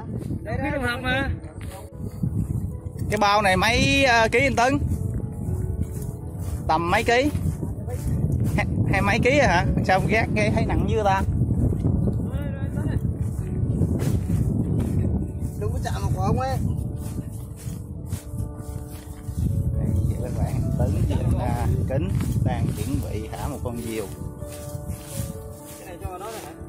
Biết đồng học mà. Cái bao này mấy ký anh Tấn? Tầm mấy ký? Hay mấy ký hả? Sao gác nghe thấy nặng như ta? Đừng có chạm vào của ông ấy. Đây các bạn, Tấn với Kính đang chuẩn bị thả một con diều. Cái này cho vào đó rồi hả?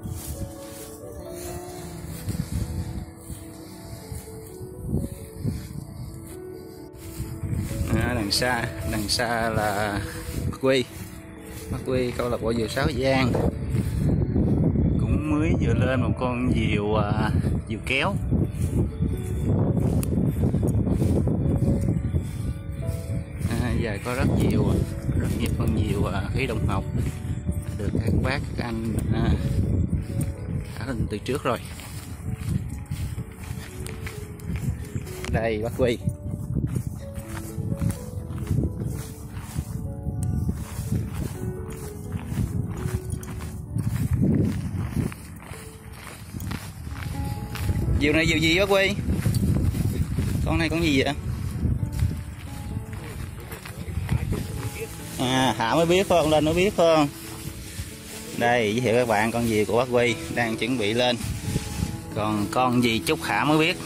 Đằng xa là Bắc Quy câu lạc bộ diều Sáo Giang cũng mới vừa lên một con diều kéo. Giờ có rất nhiều con diều khí động học được các bác các anh thả lên từ trước rồi. Đây Bắc Quy. Diều này diều gì Bắc Quy? Con này con gì vậy? Thả mới biết phải không? Lên mới biết phải không? Đây giới thiệu các bạn con diều của Bắc Quy đang chuẩn bị lên. Còn con gì chút thả mới biết.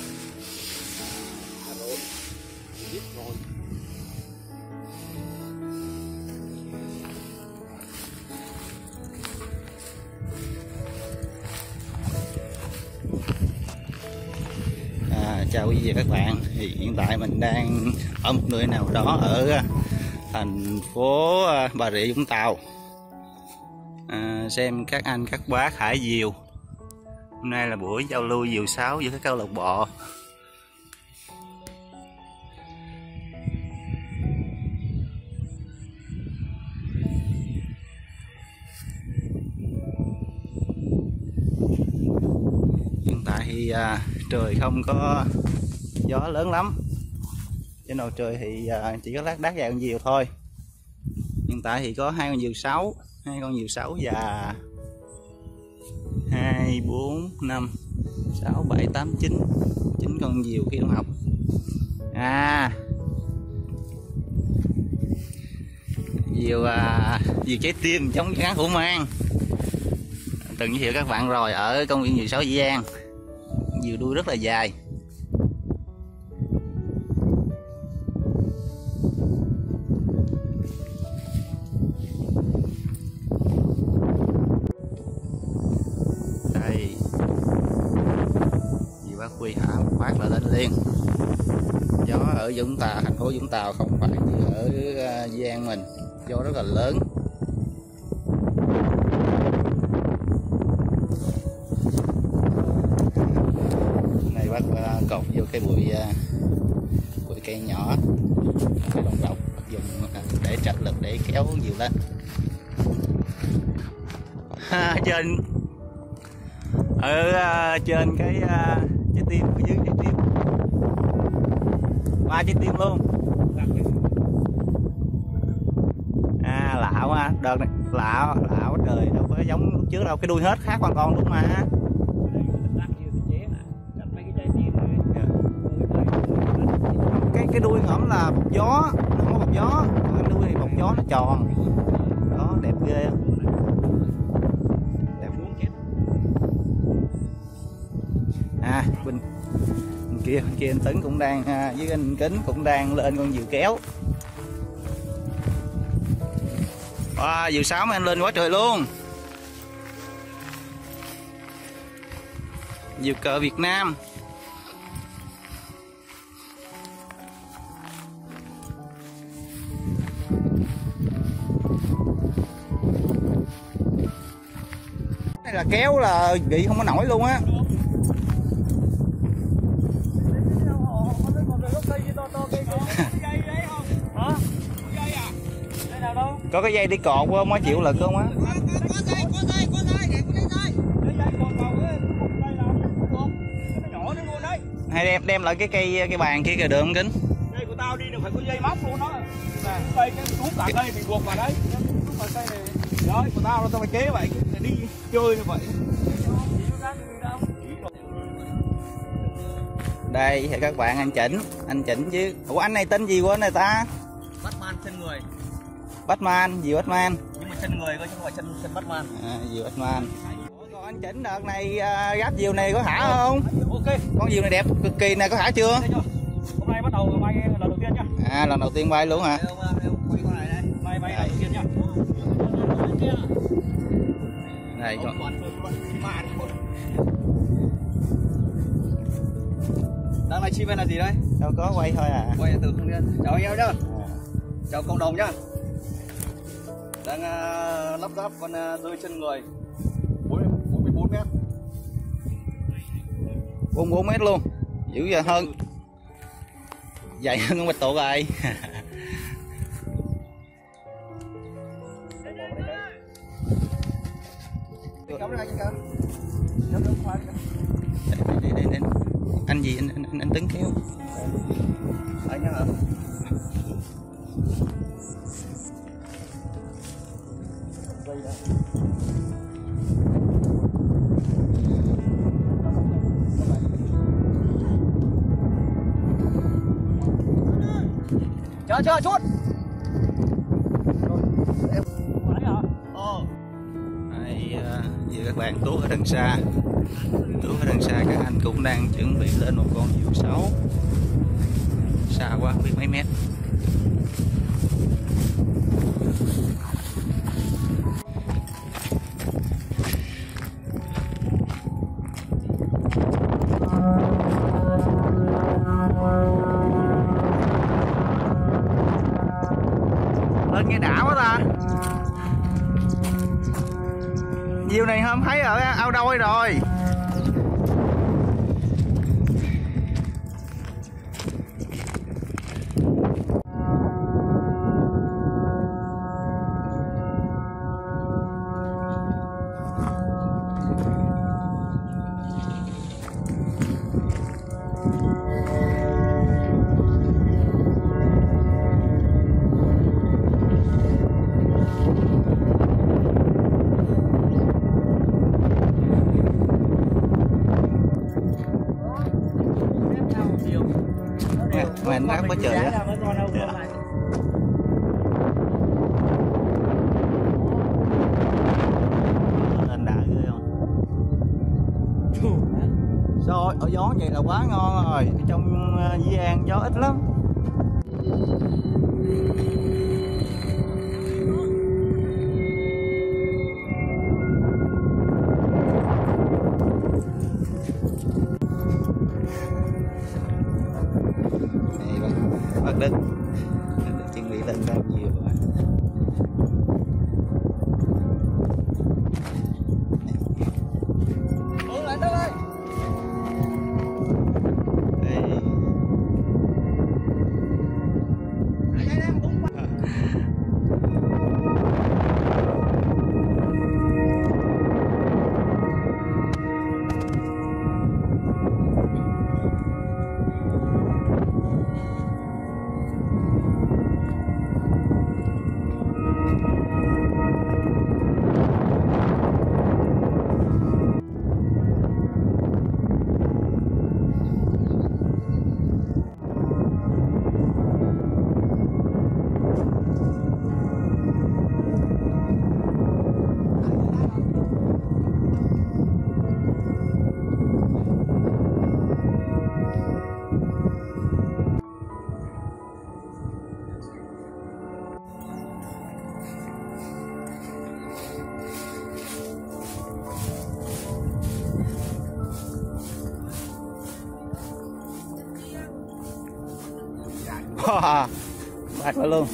Chào quý vị và các bạn. Thì hiện tại mình đang ở một nơi nào đó ở thành phố Bà Rịa Vũng Tàu, xem các anh các bác thả diều. Hôm nay là buổi giao lưu diều sáo giữa các câu lạc bộ. Hiện tại thì trời không có gió lớn lắm, trên đầu trời thì chỉ có lác đác vài con diều thôi. Hiện tại thì có hai con diều 6 và 2, 4, 5, 6, 7, 8, 9 con diều khí động học. Diều trái tim chống kháng hữu mang, từng giới thiệu các bạn rồi ở công viên diều Sáo Giang. Diều đuôi rất là dài. Đây diều Bắc Quy thả một phát là lên liền. Gió ở Vũng Tàu, thành phố Vũng Tàu không phải như ở Giang mình, gió rất là lớn. Này bác cột vô cái bụi cây nhỏ, cái đồng độc dùng để trợ lực để kéo diều lên. Trên ở trên cái trái tim, ở dưới trái tim, 3 trái tim luôn. Lạo ha, đợt này lạo trời, đâu có giống lúc trước đâu, cái đuôi hết khác hoàn toàn luôn mà. Cái đuôi ngõm là bọc gió, không có bọc gió, cái đuôi thì bọc gió nó tròn, đó đẹp ghê. Bên kia anh Tấn cũng đang với anh Kính cũng đang lên con diều kéo. Diều 6 mà anh lên quá trời luôn. Diều cờ Việt Nam. Đây là kéo là bị không có nổi luôn á. Có cái dây đi cột không á, chịu lực không á? Hay đem lại cái bàn kia kìa được không Kính? Dây của tao đi được phải có dây móc luôn đó. Đây cái cuốn cả cây thì buộc vào đấy. Cây này đấy của tao phải chế vậy, đi chơi như vậy. Đây thì các bạn, anh Chỉnh chứ. Ủa anh này tên gì quên này ta? Batman chân người. Batman, gì Batman? Nhưng mà chân người thôi chứ không phải chân Batman. Gì Batman. Còn anh Chỉnh đợt này gáp diều này có thả không? Ok. Con diều này đẹp cực kỳ này, có thả chưa? Hôm nay bắt đầu bay lần đầu tiên nhá. Lần đầu tiên bay luôn hả? Quay con này đây. Bay lần đầu tiên nhá. Đây con. Đang live stream hay là gì đây? Đâu có quay thôi à. Quay từ không liên. Chào anh em nhá. Chào cộng đồng nhá. Đang lắp ráp con rơi chân người 44 mét. 44 mét luôn. Dữ giờ hơn. Dày hơn con bạch tuộc rồi. Đây. Anh gì anh Tấn kéo. Anh hả? Chờ chút. Đây, giờ các bạn tuốt ở đằng xa. Các anh cũng đang chuẩn bị lên một con diều 6. Xa quá không biết mấy mét. Lên nghe đã quá ta. Diều này hôm thấy ở ao đôi rồi. Mà anh ráp quá trời á. Lên đã ghê không? Rồi, ở gió vậy là quá ngon rồi. Ở trong Di An gió ít lắm. Bác Đức chuẩn bị lên bao nhiêu rồi. Lại đâu đây? Đây. Wow, bạch vào luôn.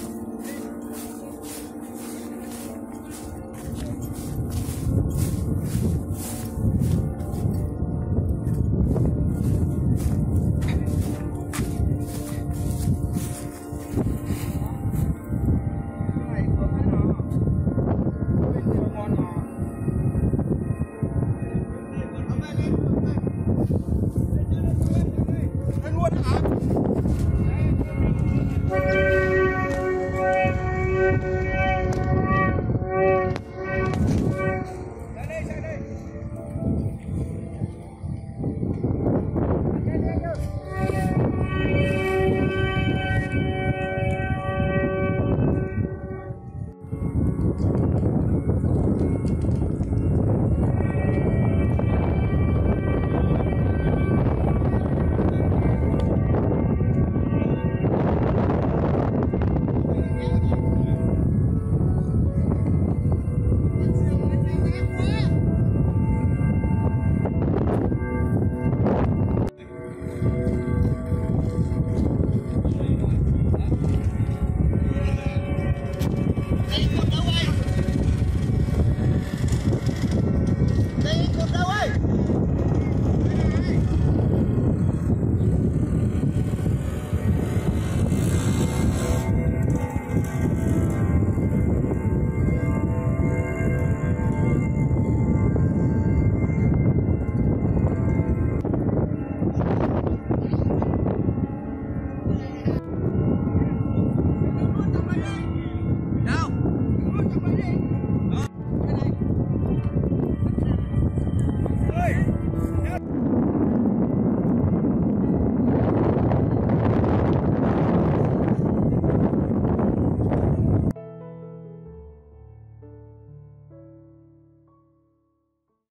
Luôn hả?